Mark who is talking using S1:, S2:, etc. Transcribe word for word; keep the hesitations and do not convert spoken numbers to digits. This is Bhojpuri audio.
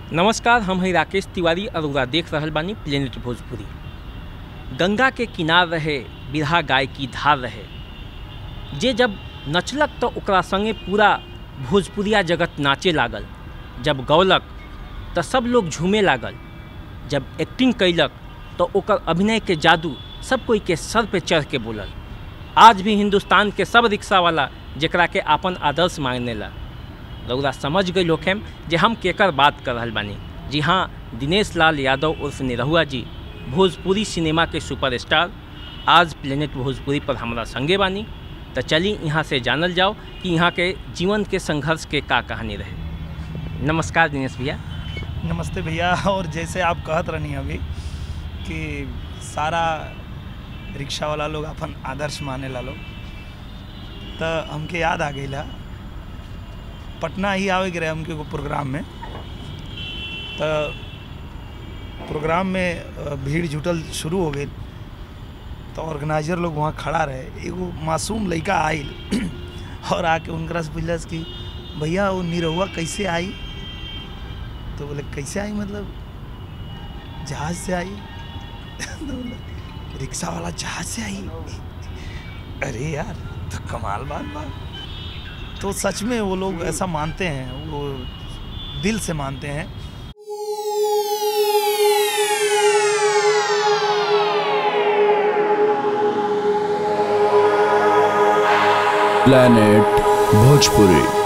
S1: नमस्कार, हम हैं राकेश तिवारी और देख रहल बानी प्लेनेट भोजपुरी। गंगा के किनार रहे बिरहा गाय की धार रहे, जे जब नचलक तो ओकरा संगे पूरा भोजपुरिया जगत नाचे लागल। जब गौलक तो सब लोग झूमे लागल। जब एक्टिंग कैलक तो ओकर अभिनय के जादू सब कोई के सर पे चढ़ के बोलल। आज भी हिंदुस्तान के सब रिक्शा वाला जेकरा के आपन आदर्श मानेला। रउरा समझ गई होखेम जे हम केकर बात कर रहल बानी। जी हाँ, दिनेश लाल यादव उर्फ निरहुआ जी, भोजपुरी सिनेमा के सुपरस्टार, आज प्लेनेट भोजपुरी पर हमारा संगे बानी। तो चली यहाँ से जानल जाओ कि यहाँ के जीवन के संघर्ष के का कहानी रहे। नमस्कार दिनेश भैया।
S2: नमस्ते भैया। और जैसे आप कहत रहनी अभी कि सारा रिक्शा वाला लोग अपन आदर्श माने ला लोग, तो हमके याद आ गई ला पटना ही आवे के रहे हमके को प्रोग्राम में। तो प्रोग्राम में भीड़ जुटल शुरू हो गई, तो ऑर्गेनाइजर लोग वहाँ खड़ा रहे। एगो मासूम लड़का आइल और आके उनकरा से पूछलस कि भैया वो निरहुआ कैसे आई। तो बोले कैसे आई मतलब जहाज़ से आई। तो बोले रिक्शा वाला जहाज़ से आई। अरे यार तो कमाल बात बात। तो सच में वो लोग ऐसा मानते हैं, वो दिल से मानते हैं।
S3: प्लेनेट भोजपुरी।